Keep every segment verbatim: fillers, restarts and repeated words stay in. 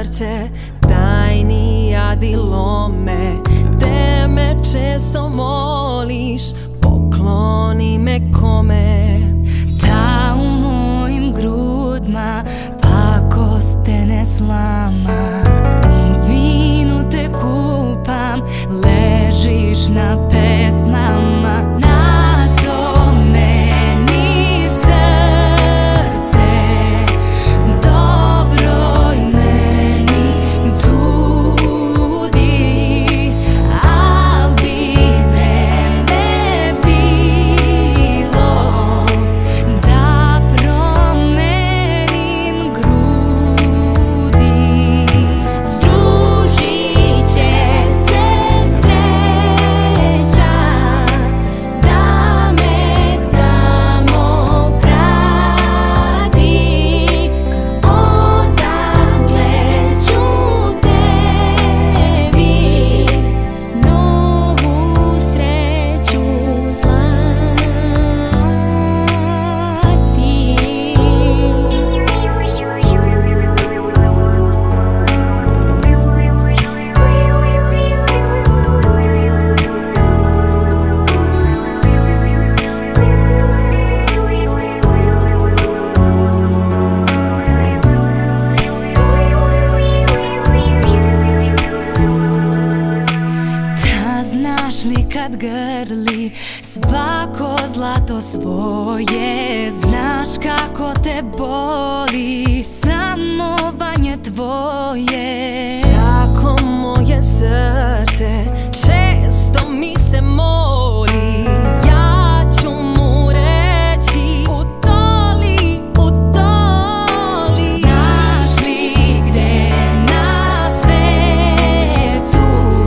srce, tajni adilome, te me često moliš, pokloni me kome. Ta u mojim grudma pakost te ne slama, u vinu te kupam, ležiš na pesmama. Na to meni srce, dobro i meni tudi, al bi vreme bilo da promenim grudi. Združit će se sreća da me tamo prati, odakle ću tebi novu sreću znaš li kad grli svako zlato svoje, znaš kako te boli samovanje tvoje. Tako moje srce često mi se moli, ja ću mu reći utoli, utoli. Znaš li gde na svetu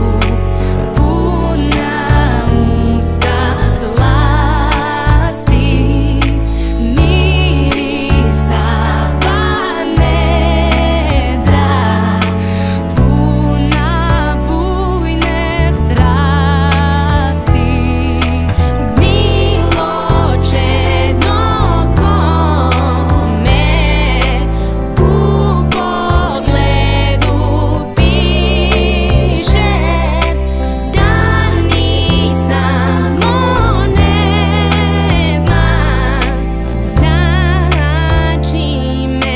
puna usta slasti, mirisa pa nedra, puna bujne strasti. Bilo čedno kome u pogledu piše, da nisam ne znam, znači me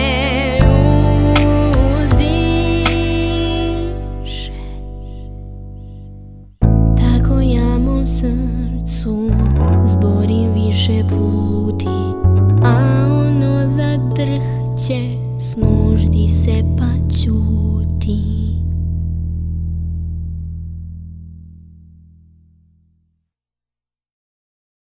uzdiše. Tako ja mom srcu zborim više puti, a ono zadrhće, snuždi se pa ćuti.